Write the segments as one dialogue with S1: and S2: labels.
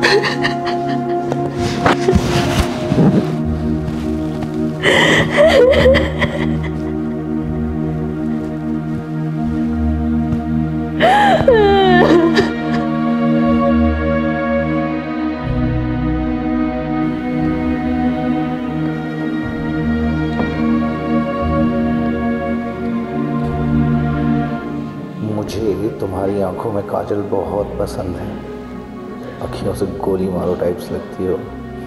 S1: तुम्हारी आंखों में काजल बहुत पसंद है, अखियों से गोली मारो टाइप्स लगती हो।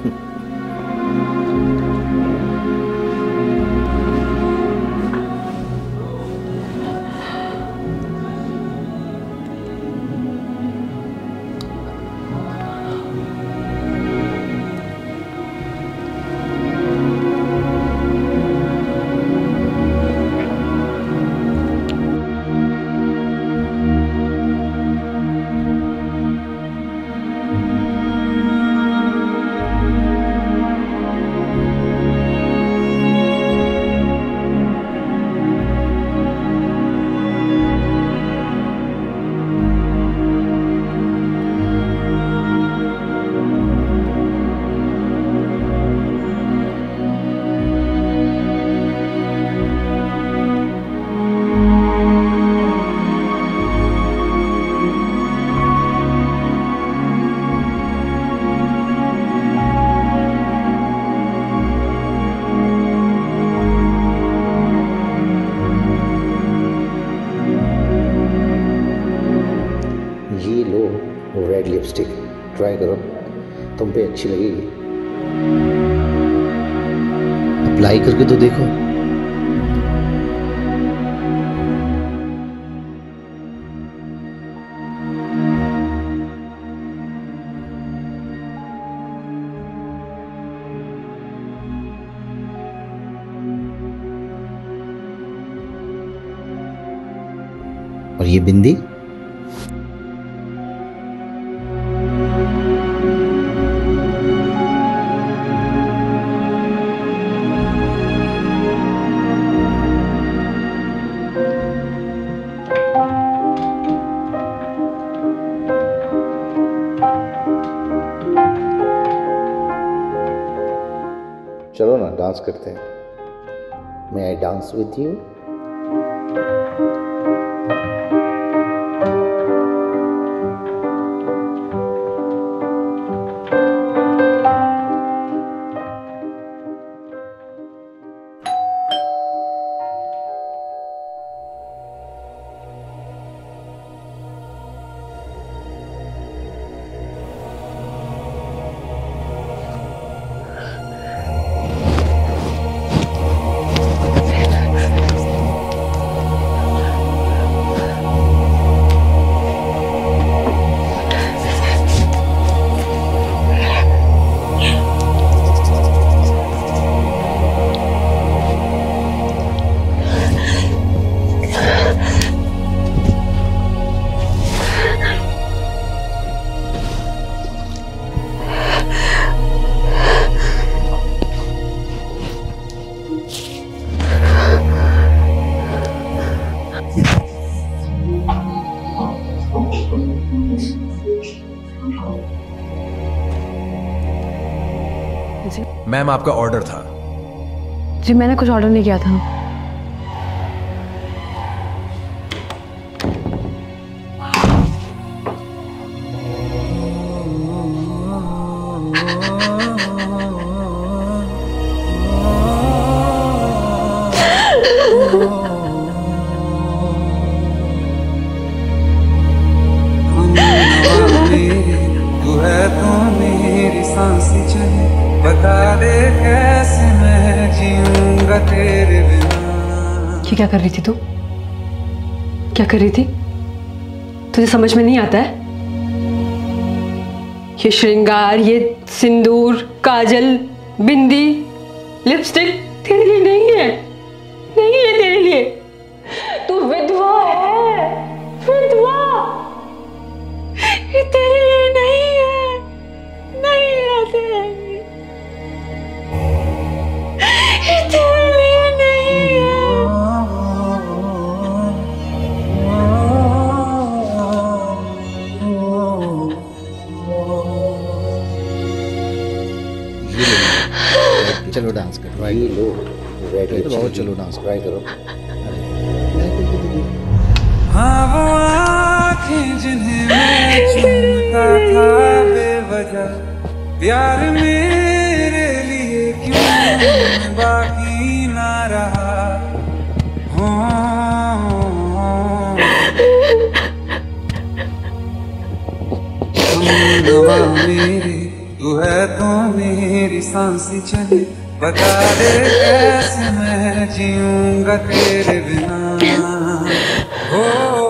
S1: रेड लिपस्टिक ट्राई करो, तुम पे अच्छी लगेगी। अप्लाई करके तो देखो। और ये बिंदी चलो ना डांस करते हैं। May I dance with you?
S2: Ma'am आपका ऑर्डर था।
S3: जी मैंने कुछ ऑर्डर नहीं किया था।
S4: बता दे कैसे मैं जीऊंगा तेरे बिना।
S3: ये क्या कर रही थी तू? क्या कर रही थी? तुझे समझ में नहीं आता है? ये श्रृंगार, ये सिंदूर, काजल, बिंदी, लिपस्टिक तेरे लिए नहीं है, नहीं है तेरे लिए। तू विधवा है, विधवा। ये तेरे लिए नहीं है, नहीं है तेरे लिए।
S5: चलो डांस करो।
S1: ये लो रेडी
S5: तो बहुत चलो डांस
S1: ट्राई करो।
S4: हाँ वो आँखें जिन्हें मैं चूमता था बेवजह, प्यार मेरे लिए क्यों बाकी ना रहा। नवा मेरे तू है तो मेरी सांसें चले, बता दे कैसे मैं जीऊंगा तेरे बिना। हो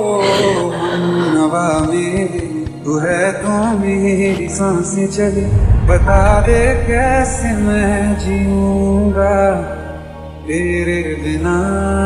S4: नवा मेरे तू है तो मेरी सांसें चले, बता दे कैसे मैं जीऊंगा तेरे बिना।